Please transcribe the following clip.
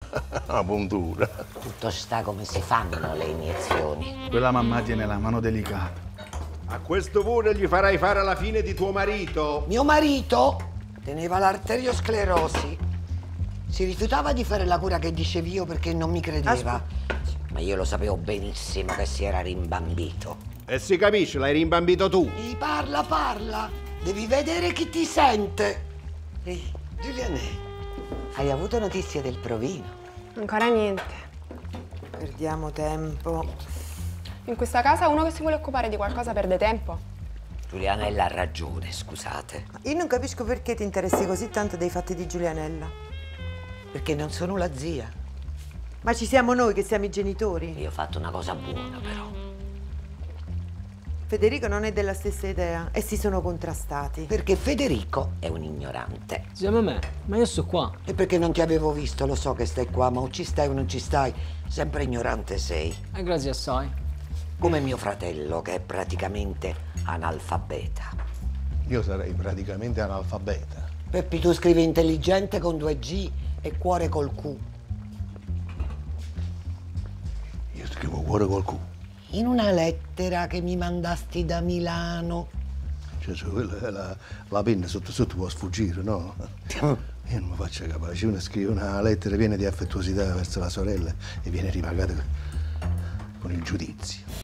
Una puntura. Tutto sta come si fanno le iniezioni. Quella mamma tiene la mano delicata. A questo pure gli farai fare la fine di tuo marito. Mio marito teneva l'arteriosclerosi. Si rifiutava di fare la cura che dicevi io perché non mi credeva. Ma io lo sapevo benissimo che si era rimbambito. E si capisce, l'hai rimbambito tu. Ehi, parla. Devi vedere chi ti sente. Ehi, Giuliane, hai avuto notizie del provino? Ancora niente. Perdiamo tempo. In questa casa uno che si vuole occupare di qualcosa perde tempo. Giulianella ha ragione, scusate. Io non capisco perché ti interessi così tanto dei fatti di Giulianella. Perché non sono la zia. Ma ci siamo noi che siamo i genitori. Io ho fatto una cosa buona, però. Federico non è della stessa idea e si sono contrastati. Perché Federico è un ignorante. Zia me, ma io sto qua. E perché non ti avevo visto, lo so che stai qua, ma o ci stai o non ci stai. Sempre ignorante sei. Grazie assai. Come mio fratello, che è praticamente analfabeta. Io sarei praticamente analfabeta. Peppi, tu scrivi intelligente con 2 G e cuore col Q. Io scrivo cuore col Q. In una lettera che mi mandasti da Milano. Cioè, quella è la penna sotto può sfuggire, no? Io non mi faccio capace. Uno scrive una lettera piena di affettuosità verso la sorella e viene ripagata con il giudizio.